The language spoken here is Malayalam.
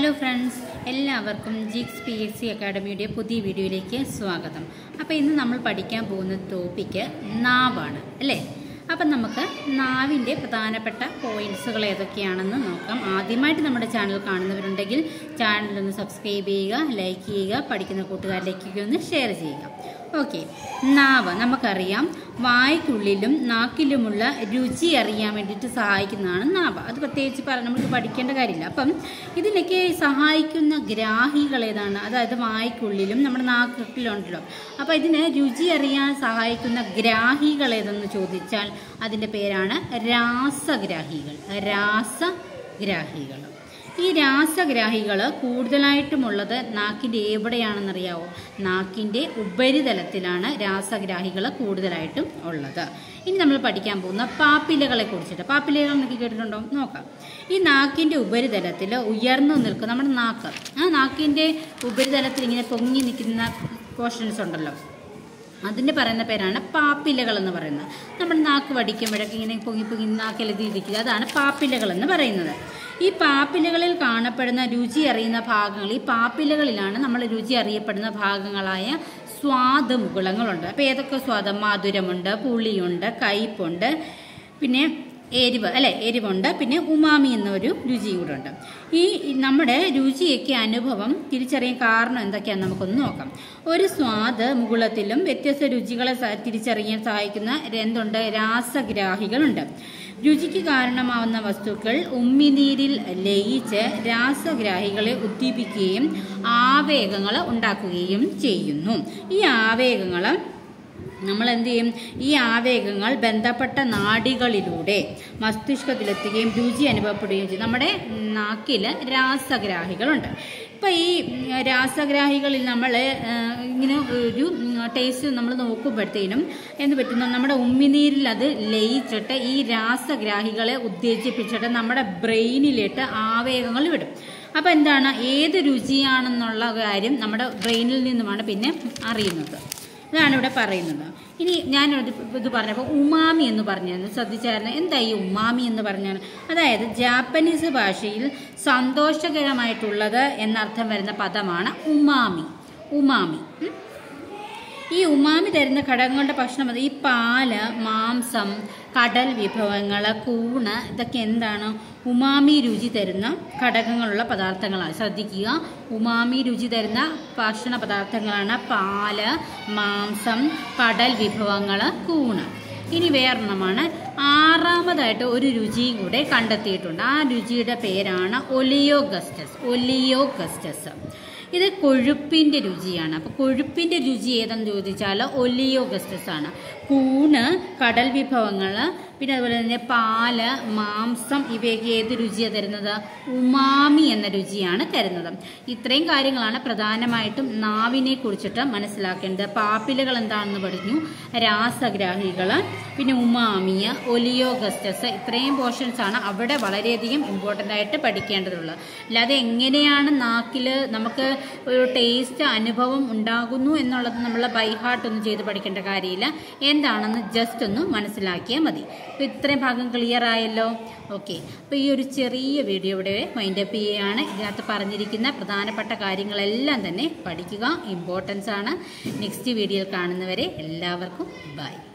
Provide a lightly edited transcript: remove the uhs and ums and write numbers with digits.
ഹലോ ഫ്രണ്ട്സ്, എല്ലാവർക്കും ജിക്സ് PXC അക്കാഡമിയുടെ പുതിയ വീഡിയോയിലേക്ക് സ്വാഗതം. അപ്പോൾ ഇന്ന് നമ്മൾ പഠിക്കാൻ പോകുന്ന ടോപ്പിക്ക് നാവാണ് അല്ലേ. അപ്പം നമുക്ക് നാവിൻ്റെ പ്രധാനപ്പെട്ട പോയിൻറ്റ്സുകൾ ഏതൊക്കെയാണെന്ന് നോക്കാം. ആദ്യമായിട്ട് നമ്മുടെ ചാനൽ കാണുന്നവരുണ്ടെങ്കിൽ ചാനലൊന്ന് സബ്സ്ക്രൈബ് ചെയ്യുക, ലൈക്ക് ചെയ്യുക, പഠിക്കുന്ന കൂട്ടുകാരിലേക്കൊക്കെ ഒന്ന് ഷെയർ ചെയ്യുക. ഓക്കെ, നാവ് നമുക്കറിയാം വായ്ക്കുള്ളിലും നാക്കിലുമുള്ള രുചി അറിയാൻ വേണ്ടിയിട്ട് സഹായിക്കുന്നതാണ് നാവ്. അത് പ്രത്യേകിച്ച് നമുക്ക് പഠിക്കേണ്ട കാര്യമില്ല. അപ്പം ഇതിനൊക്കെ സഹായിക്കുന്ന ഗ്രാഹികൾ ഏതാണ്? അതായത് വായ്ക്കുള്ളിലും നമ്മുടെ നാക്കിലുണ്ടല്ലോ. അപ്പോൾ ഇതിന് രുചി അറിയാൻ സഹായിക്കുന്ന ഗ്രാഹികൾ ഏതെന്ന് ചോദിച്ചാൽ അതിൻ്റെ പേരാണ് രാസഗ്രാഹികൾ. രാസഗ്രാഹികൾ. ഈ രാസഗ്രാഹികൾ കൂടുതലായിട്ടുമുള്ളത് നാക്കിൻ്റെ എവിടെയാണെന്നറിയാവോ? നാക്കിൻ്റെ ഉപരിതലത്തിലാണ് രാസഗ്രാഹികൾ കൂടുതലായിട്ടും ഉള്ളത്. ഇനി നമ്മൾ പഠിക്കാൻ പോകുന്ന പാപ്പിലകളെ കുറിച്ചിട്ട്. പാപ്പിലകൾ എന്നൊക്കെ കേട്ടിട്ടുണ്ടോ? നോക്കാം. ഈ നാക്കിൻ്റെ ഉപരിതലത്തിൽ ഉയർന്നു നിൽക്കുന്ന നമ്മുടെ നാക്ക്, ആ നാക്കിൻ്റെ ഉപരിതലത്തിൽ ഇങ്ങനെ പൊങ്ങി നിൽക്കുന്ന പോർഷൻസ് ഉണ്ടല്ലോ, അതിന് പറയുന്ന പേരാണ് പാപ്പിലകൾ എന്ന് പറയുന്നത്. നമ്മുടെ നാക്ക് വടിക്കുമ്പോഴൊക്കെ ഇങ്ങനെ പൊങ്ങി പൊങ്ങി നാക്കിലെത്തിയിരിക്കുക, അതാണ് പാപ്പിലകൾ എന്ന് പറയുന്നത്. ഈ പാപ്പിലകളിൽ കാണപ്പെടുന്ന രുചി അറിയുന്ന ഭാഗങ്ങൾ, ഈ പാപ്പിലകളിലാണ് നമ്മൾ രുചി അറിയപ്പെടുന്ന ഭാഗങ്ങളായ സ്വാദ് മുകുളങ്ങളുണ്ട്. അപ്പോൾ ഏതൊക്കെ സ്വാദം? മധുരമുണ്ട്, പുളിയുണ്ട്, കയ്പുണ്ട്, പിന്നെ എരിവുണ്ട്, പിന്നെ ഉമാമി എന്നൊരു രുചിയും കൂടെ ഉണ്ട്. ഈ നമ്മുടെ രുചിയൊക്കെ അനുഭവം തിരിച്ചറിയാൻ കാരണം എന്തൊക്കെയാണെന്ന് നമുക്കൊന്ന് നോക്കാം. ഒരു സ്വാദ് മുകുളത്തിലും വ്യത്യസ്ത രുചികളെ തിരിച്ചറിയാൻ സഹായിക്കുന്ന എന്തുണ്ട്? രാസഗ്രാഹികളുണ്ട്. രുചിക്ക് കാരണമാവുന്ന വസ്തുക്കൾ ഉമ്മിനീരിൽ ലയിച്ച് രാസഗ്രാഹികളെ ഉദ്ദീപിക്കുകയും ആവേഗങ്ങൾ ഉണ്ടാക്കുകയും ചെയ്യുന്നു. ഈ ആവേഗങ്ങൾ നമ്മൾ എന്ത് ചെയ്യും? ഈ ആവേഗങ്ങൾ ബന്ധപ്പെട്ട നാഡികളിലൂടെ മസ്തിഷ്കത്തിലെത്തുകയും രുചി അനുഭവപ്പെടുകയും ചെയ്യും. നമ്മുടെ നാക്കിൽ രാസഗ്രാഹികളുണ്ട്. ഇപ്പം ഈ രാസഗ്രാഹികളിൽ നമ്മൾ ഇങ്ങനെ ഒരു ടേസ്റ്റ് നമ്മൾ നോക്കുമ്പോഴത്തേനും എന്ത് പറ്റുന്നു? നമ്മുടെ ഉമ്മിനീരിൽ അത് ലയിച്ചിട്ട് ഈ രാസഗ്രാഹികളെ ഉത്തേജിപ്പിച്ചിട്ട് നമ്മുടെ ബ്രെയിനിലിട്ട് ആവേഗങ്ങൾ വിടും. അപ്പം എന്താണ്? ഏത് രുചിയാണെന്നുള്ള കാര്യം നമ്മുടെ ബ്രെയിനിൽ നിന്നുമാണ് പിന്നെ അറിയുന്നത്. ഇതാണ് ഇവിടെ പറയുന്നത്. ഇനി ഇത് പറഞ്ഞപ്പോൾ ഉമാമി എന്ന് പറഞ്ഞാൽ ശ്രദ്ധിച്ചായിരുന്നു. എന്താ ഈ ഉമാമി എന്ന് പറഞ്ഞാൽ? അതായത് ജാപ്പനീസ് ഭാഷയിൽ സന്തോഷകരമായിട്ടുള്ളത് എന്നർത്ഥം വരുന്ന പദമാണ് ഉമാമി. ഈ ഉമാമി തരുന്ന ഘടകങ്ങളുടെ ഭക്ഷണം അത് ഈ പാല്, മാംസം, കടൽ വിഭവങ്ങൾ, കൂണ്, ഇതൊക്കെ എന്താണ്? ഉമാമി രുചി തരുന്ന ഘടകങ്ങളുള്ള പദാർത്ഥങ്ങളാണ്. ശ്രദ്ധിക്കുക, ഉമാമി രുചി തരുന്ന ഭക്ഷണ പദാർത്ഥങ്ങളാണ് പാല്, മാംസം, കടൽ വിഭവങ്ങൾ, കൂണ്. ഇനി വേറൊരെണ്ണമാണ്, ആറാമതായിട്ട് ഒരു രുചിയും കൂടെ കണ്ടെത്തിയിട്ടുണ്ട്. ആ രുചിയുടെ പേരാണ് ഒലിയോഗസ്റ്റസ്. ഇത് കൊഴുപ്പിൻ്റെ രുചിയാണ്. അപ്പോൾ കൊഴുപ്പിൻ്റെ രുചി ഏതെന്ന് ചോദിച്ചാൽ ഒലിയോഗസ്റ്റസ് ആണ്. കൂണ്, കടൽ വിഭവങ്ങൾ, പിന്നെ അതുപോലെ തന്നെ പാല്, മാംസം, ഇവയൊക്കെ ഏത് രുചിയാണ് തരുന്നത്? ഉമാമി എന്ന രുചിയാണ് തരുന്നത്. ഇത്രയും കാര്യങ്ങളാണ് പ്രധാനമായിട്ടും നാവിനെ കുറിച്ചിട്ട് മനസ്സിലാക്കേണ്ടത്. പാപ്പിലകൾ എന്താണെന്ന് പറഞ്ഞു, രാസഗ്രാഹികൾ, പിന്നെ ഉമാമിയ, ഒലിയോഗസ്റ്റസ്, ഇത്രയും പോർഷൻസ് ആണ് അവിടെ വളരെയധികം ഇമ്പോർട്ടൻ്റ് ആയിട്ട് പഠിക്കേണ്ടതുള്ളത്. അല്ലാതെ എങ്ങനെയാണ് നാക്കിൽ നമുക്ക് ഒരു ടേസ്റ്റ് അനുഭവം ഉണ്ടാകുന്നു എന്നുള്ളത് നമ്മൾ ബൈ ഹാർട്ട് ഒന്നും ചെയ്ത് പഠിക്കേണ്ട കാര്യമില്ല. എന്താണെന്ന് ജസ്റ്റ് ഒന്ന് മനസ്സിലാക്കിയാൽ മതി. അപ്പോൾ ഇത്രയും ഭാഗം ക്ലിയർ ആയല്ലോ. ഓക്കെ, അപ്പോൾ ഈ ഒരു ചെറിയ വീഡിയോ ഇവിടെ വൈൻഡപ്പ് ചെയ്യുകയാണ്. ഇതിനകത്ത് പറഞ്ഞിരിക്കുന്ന പ്രധാനപ്പെട്ട കാര്യങ്ങളെല്ലാം തന്നെ പഠിക്കുക, ഇമ്പോർട്ടൻസ് ആണ്. നെക്സ്റ്റ് വീഡിയോയിൽ കാണുന്നവരെ എല്ലാവർക്കും ബൈ.